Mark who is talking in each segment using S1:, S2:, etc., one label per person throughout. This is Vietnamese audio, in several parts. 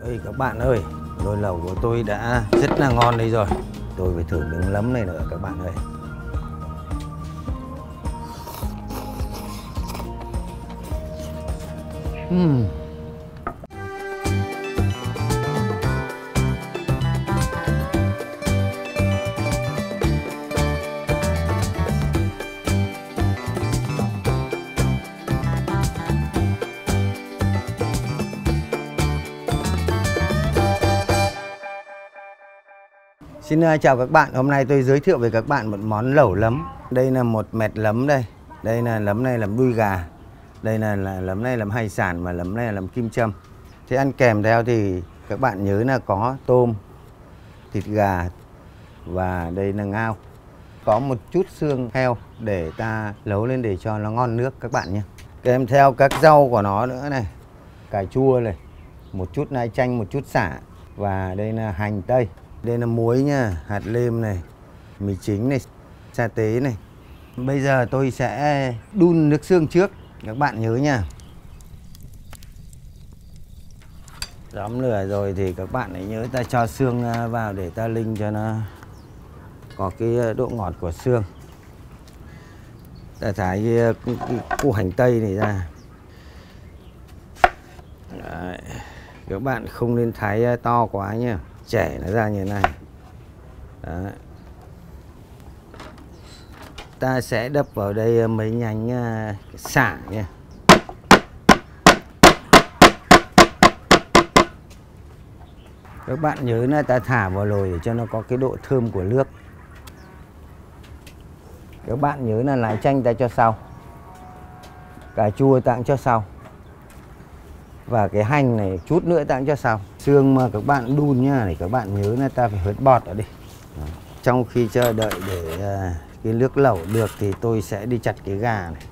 S1: Ơi các bạn ơi, nồi lẩu của tôi đã rất là ngon đây rồi. Tôi phải thử miếng nấm này nữa các bạn ơi. Xin chào các bạn, hôm nay tôi giới thiệu với các bạn một món lẩu nấm. Đây là một mẹt nấm đây. Đây là nấm này làm đuôi gà. Đây là nấm này làm hải sản, mà nấm này làm kim châm. Thế ăn kèm theo thì các bạn nhớ là có tôm, thịt gà và đây là ngao. Có một chút xương heo để ta nấu lên để cho nó ngon nước các bạn nhé. Kèm theo các rau của nó nữa này. Cà chua này, một chút lai chanh, một chút sả. Và đây là hành tây. Đây là muối nha, hạt lêm này, mì chính này, sa tế này. Bây giờ tôi sẽ đun nước xương trước, các bạn nhớ nha. Đóng lửa rồi thì các bạn hãy nhớ ta cho xương vào để ta ninh cho nó có cái độ ngọt của xương. Ta thái cái củ hành tây này ra. Đấy. Các bạn không nên thái to quá nha, chẻ nó ra như thế này. Đấy. Ta sẽ đập vào đây mấy nhánh sả nha. Các bạn nhớ là ta thả vào nồi để cho nó có cái độ thơm của nước. Các bạn nhớ là lá chanh ta cho sau, cà chua ta cũng cho sau, và cái hành này chút nữa ta cũng cho sau. Xương mà các bạn đun nha, để các bạn nhớ là ta phải hớt bọt ở đây. Đó. Trong khi chờ đợi để cái nước lẩu được thì tôi sẽ đi chặt cái gà này.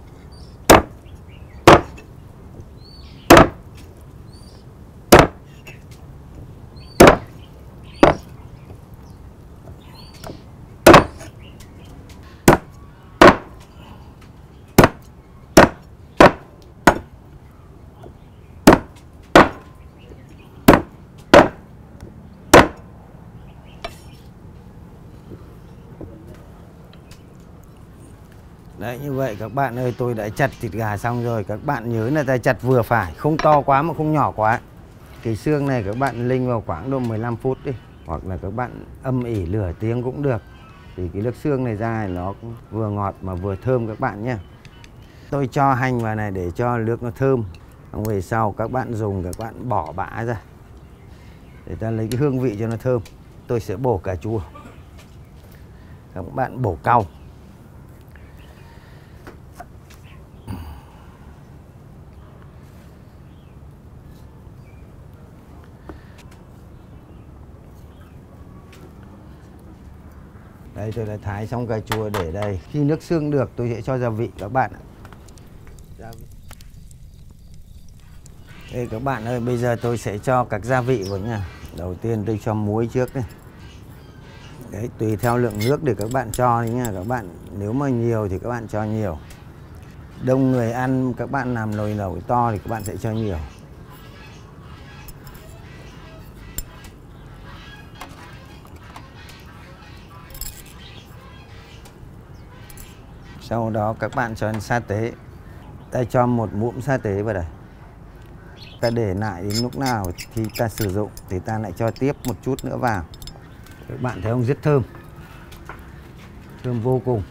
S1: Đấy, như vậy các bạn ơi, tôi đã chặt thịt gà xong rồi. Các bạn nhớ là ta chặt vừa phải, không to quá mà không nhỏ quá. Cái xương này các bạn ninh vào khoảng độ 15 phút đi. Hoặc là các bạn âm ỉ lửa tiếng cũng được. Thì cái nước xương này ra nó cũng vừa ngọt mà vừa thơm các bạn nhé. Tôi cho hành vào này để cho nước nó thơm. Xong về sau các bạn dùng, các bạn bỏ bã ra để ta lấy cái hương vị cho nó thơm. Tôi sẽ bổ cà chua. Các bạn bổ cau. Đây, tôi đã thái xong cà chua để đây. Khi nước xương được tôi sẽ cho gia vị các bạn ạ. Đây các bạn ơi, bây giờ tôi sẽ cho các gia vị vào nha. Đầu tiên tôi cho muối trước đây. Đấy, tùy theo lượng nước để các bạn cho đấy nha các bạn. Nếu mà nhiều thì các bạn cho nhiều. Đông người ăn, các bạn làm nồi lẩu to thì các bạn sẽ cho nhiều. Sau đó các bạn cho sa tế. Ta cho một muỗng sa tế vào đây. Ta để lại đến lúc nào thì ta sử dụng thì ta lại cho tiếp một chút nữa vào. Các bạn thấy không, rất thơm. Thơm vô cùng.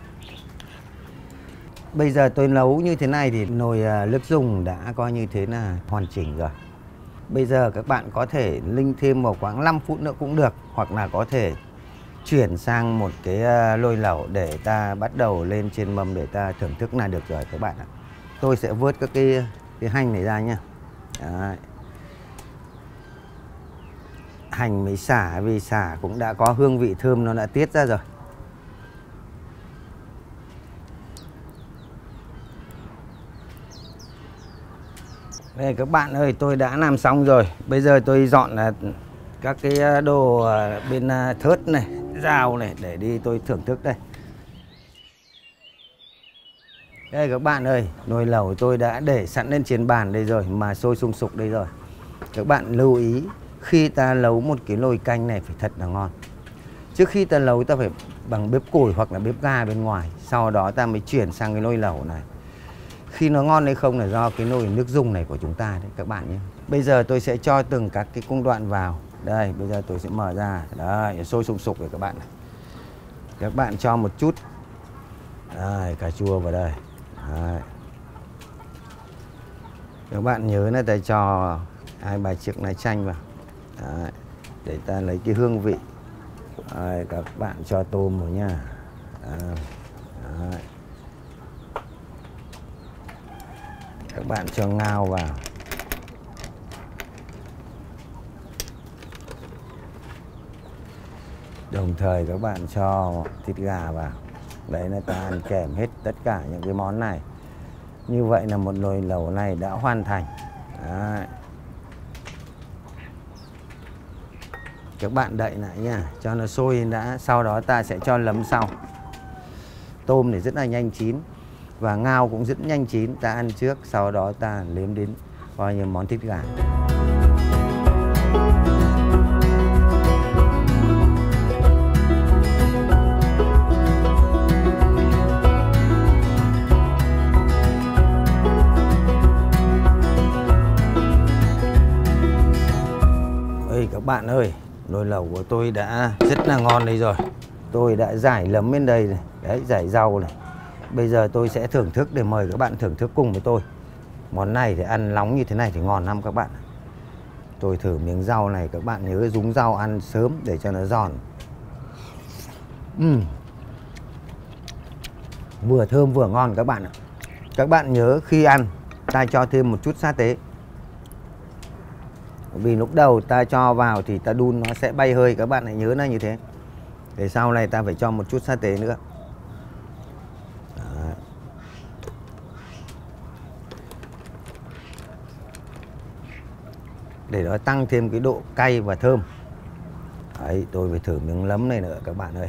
S1: Bây giờ tôi nấu như thế này thì nồi nước dùng đã coi như thế là hoàn chỉnh rồi. Bây giờ các bạn có thể ninh thêm vào khoảng 5 phút nữa cũng được. Hoặc là có thể chuyển sang một cái nồi lẩu để ta bắt đầu lên trên mâm để ta thưởng thức là được rồi các bạn ạ. Tôi sẽ vớt các cái hành này ra nha. Đấy. Hành với sả, vì sả cũng đã có hương vị thơm, nó đã tiết ra rồi. Đây các bạn ơi, tôi đã làm xong rồi. Bây giờ tôi dọn các cái đồ bên thớt này, dao này để đi tôi thưởng thức đây. Đây các bạn ơi, nồi lẩu tôi đã để sẵn lên trên bàn đây rồi, mà sôi sùng sục đây rồi. Các bạn lưu ý khi ta nấu một cái nồi canh này phải thật là ngon. Trước khi ta nấu ta phải bằng bếp củi hoặc là bếp ga bên ngoài, sau đó ta mới chuyển sang cái nồi lẩu này. Khi nó ngon hay không là do cái nồi nước dùng này của chúng ta đấy các bạn nhé. Bây giờ tôi sẽ cho từng các cái công đoạn vào. Đây, bây giờ tôi sẽ mở ra. Đây, sôi sùng sục rồi các bạn này. Các bạn cho một chút đây, cà chua vào đây. Đấy. Các bạn nhớ là ta cho 2-3 chiếc lá chanh vào. Đấy. Để ta lấy cái hương vị. Đấy, các bạn cho tôm vào nha. Đấy. Đấy. Các bạn cho ngao vào. Đồng thời các bạn cho thịt gà vào. Đấy là ta ăn kèm hết tất cả những cái món này. Như vậy là một nồi lẩu này đã hoàn thành. Đấy. Các bạn đậy lại nha, cho nó sôi đã. Sau đó ta sẽ cho nấm sau. Tôm thì rất là nhanh chín. Và ngao cũng rất nhanh chín. Ta ăn trước, sau đó ta nếm đến coi như món thịt gà. Ê các bạn ơi, nồi lẩu của tôi đã rất là ngon đây rồi. Tôi đã rải nấm bên đây này, đấy, rải rau này. Bây giờ tôi sẽ thưởng thức để mời các bạn thưởng thức cùng với tôi. Món này thì ăn nóng như thế này thì ngon lắm các bạn. Tôi thử miếng rau này, các bạn nhớ rúng rau ăn sớm để cho nó giòn. Vừa thơm vừa ngon các bạn ạ. Các bạn nhớ khi ăn ta cho thêm một chút sa tế. Vì lúc đầu ta cho vào thì ta đun nó sẽ bay hơi, các bạn hãy nhớ là như thế. Để sau này ta phải cho một chút sa tế nữa. Đấy. Để nó tăng thêm cái độ cay và thơm. Đấy, tôi phải thử miếng nấm này nữa các bạn ơi.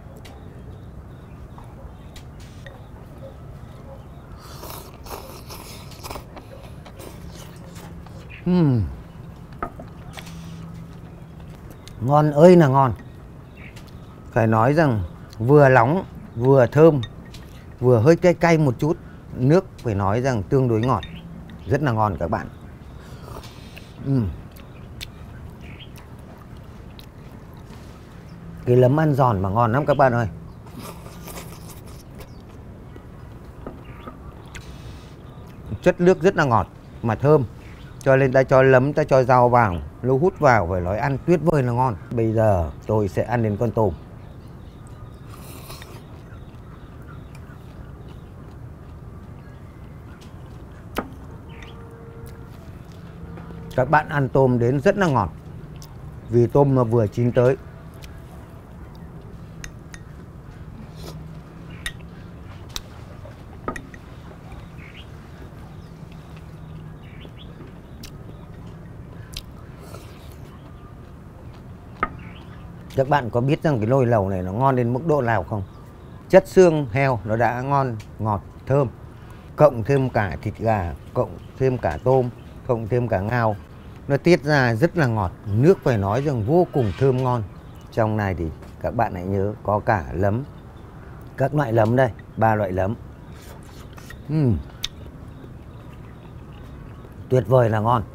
S1: Ngon ơi là ngon. Phải nói rằng vừa nóng, vừa thơm, vừa hơi cay cay một chút. Nước phải nói rằng tương đối ngọt. Rất là ngon các bạn. Cái nấm ăn giòn mà ngon lắm các bạn ơi. Chất nước rất là ngọt mà thơm. Cho nên ta cho nấm, ta cho rau vào, lúc hút vào phải nói ăn tuyệt vời là ngon. Bây giờ tôi sẽ ăn đến con tôm. Các bạn ăn tôm đến rất là ngọt. Vì tôm nó vừa chín tới. Các bạn có biết rằng cái nồi lẩu này nó ngon đến mức độ nào không? Chất xương heo nó đã ngon, ngọt, thơm. Cộng thêm cả thịt gà, cộng thêm cả tôm, cộng thêm cả ngao. Nó tiết ra rất là ngọt. Nước phải nói rằng vô cùng thơm ngon. Trong này thì các bạn hãy nhớ có cả nấm. Các loại nấm đây, 3 loại nấm. Tuyệt vời là ngon.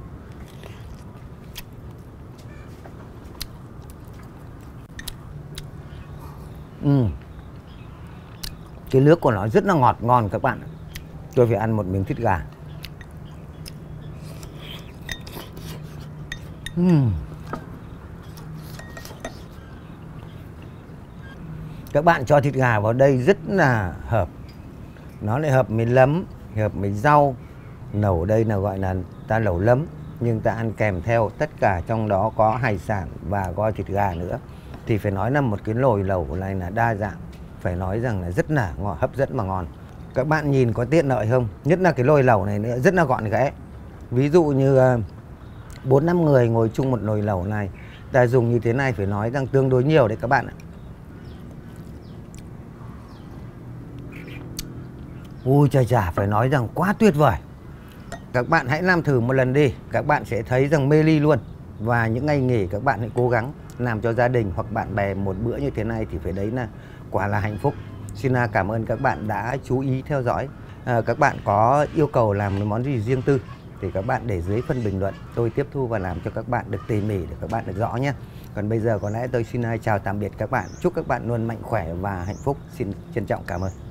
S1: Cái nước của nó rất là ngọt ngon các bạn. Tôi phải ăn một miếng thịt gà. Các bạn cho thịt gà vào đây rất là hợp. Nó lại hợp với nấm, hợp với rau. Nấu đây là gọi là ta nấu nấm, nhưng ta ăn kèm theo tất cả trong đó có hải sản và có thịt gà nữa. Thì phải nói là một cái nồi lẩu này là đa dạng. Phải nói rằng là rất là ngon, hấp dẫn mà ngon. Các bạn nhìn có tiện lợi không? Nhất là cái nồi lẩu này nữa rất là gọn ghẽ. Ví dụ như 4-5 người ngồi chung một nồi lẩu này, ta dùng như thế này phải nói rằng tương đối nhiều đấy các bạn ạ. Ui chà chà, phải nói rằng quá tuyệt vời. Các bạn hãy làm thử một lần đi, các bạn sẽ thấy rằng mê ly luôn. Và những ngày nghỉ các bạn hãy cố gắng làm cho gia đình hoặc bạn bè một bữa như thế này thì phải đấy là quả là hạnh phúc. Xin cảm ơn các bạn đã chú ý theo dõi. Các bạn có yêu cầu làm món gì riêng tư thì các bạn để dưới phần bình luận, tôi tiếp thu và làm cho các bạn được tỉ mỉ để các bạn được rõ nhé. Còn bây giờ có lẽ tôi xin chào tạm biệt các bạn. Chúc các bạn luôn mạnh khỏe và hạnh phúc. Xin trân trọng cảm ơn.